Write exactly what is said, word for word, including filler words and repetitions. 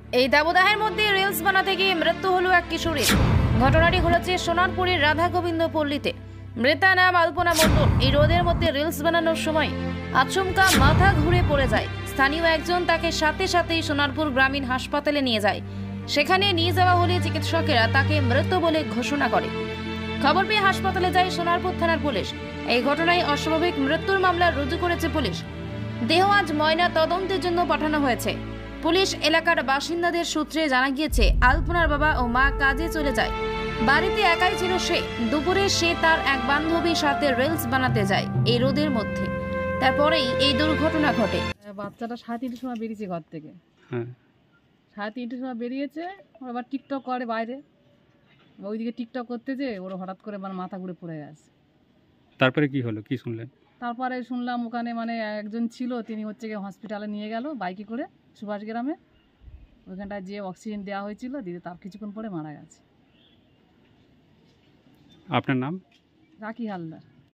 এই দাবদাহের মধ্যে রিলস বানাতে গিয়ে মৃত্যু হলো এক কিশোরীর। ঘটনাটি ঘটেছে সোনারপুরের রাধা গোবিন্দ পল্লীতে। মৃতা নাম আলপনা মণ্ডল। এই রোদের মধ্যে রিলস বানানোর সময় আচমকা মাথা ঘুরে পড়ে যায়। স্থানীয় একজন তাকে সাথে সাথেই সোনারপুর গ্রামীণ হাসপাতালে নিয়ে যায়। সেখানে নিয়ে যাওয়া হলে চিকিৎসকেরা তাকে মৃত বলে ঘোষণা করে। খবর পেয়ে হাসপাতালে যায় সোনারপুর থানার পুলিশ। এই ঘটনায় অস্বাভাবিক মৃত্যুর মামলা রুজু করেছে পুলিশ। দেহ আজ ময়না তদন্তের জন্য পাঠানো হয়েছে। পুলিশ এলাকার বাসিন্দাদের সূত্রে জানা গিয়েছে, আলপনার বাবা ও মা কাজে চলে যায়। বাড়িতে একাই ছিল সে। দুপুরে সে তার এক বান্ধবীর সাথে রিলস বানাতে যায় এই রোদের মধ্যে। তারপরেই এই দুর্ঘটনা ঘটে। বাচ্চাটা সাড়ে তিনটের সময় বেরিয়েছে ঘর থেকে। হ্যাঁ, সাড়ে তিনটের সময় বেরিয়েছে, ও আবার টিকটক করে বাইরে। ওইদিকে টিকটক করতে যে ওর হঠাৎ করে মানে মাথা ঘুরে পড়ে গেছে। তারপরে কি হলো, কি শুনলেন? তারপরে শুনলাম ওখানে মানে একজন ছিল, তিনি হচ্ছে গিয়ে হসপিটালে নিয়ে গেল বাইকে করে সুভাষ গ্রামে। ওইখানটায় যে অক্সিজেন দেওয়া হয়েছিল, দিদি তার কিছুক্ষণ পরে মারা গেছে। আপনার নাম? রাখি হালদার।